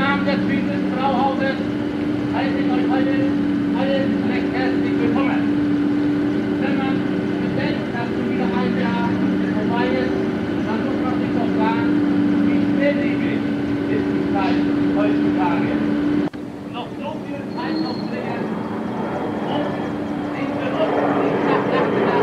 Namen des Friesischen Brauhauses heiße ich euch heute alle recht herzlich willkommen. Wenn man bedenkt, dass schon wieder ein Jahr vorbei ist, dann muss man sich doch sagen, wie schnelllebig ist die Zeit heutzutage. Noch so viel Zeit noch bringen, um sich für uns nicht nachgedacht,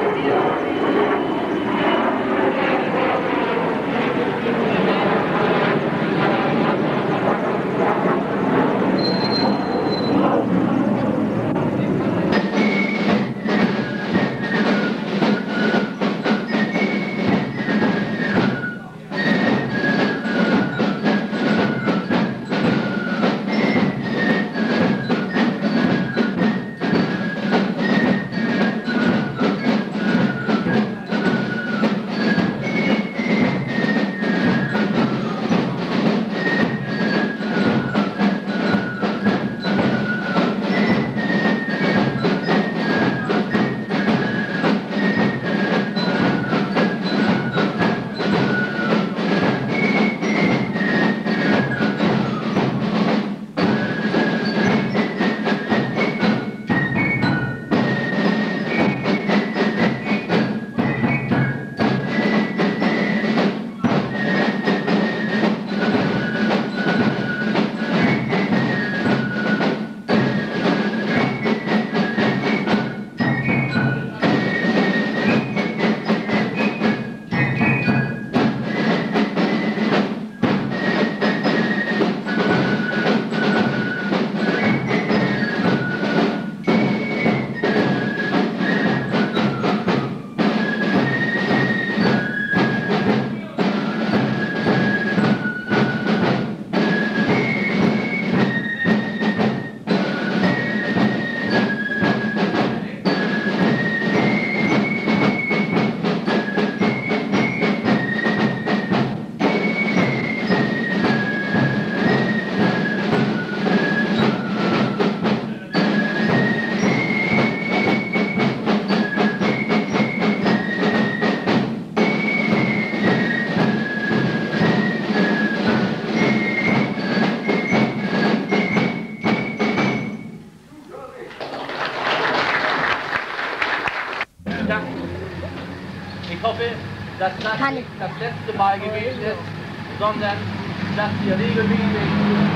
ich hoffe, dass das nicht das letzte Mal gewesen ist, sondern dass ihr regelmäßig...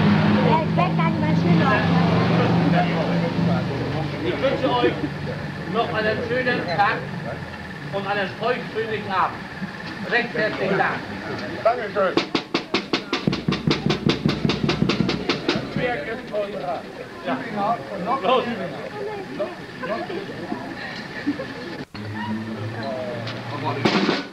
Ich wünsche euch noch einen schönen Tag und einen feuchtfröhlichen Abend. Recht herzlichen Dank. Dankeschön. Ja. Los.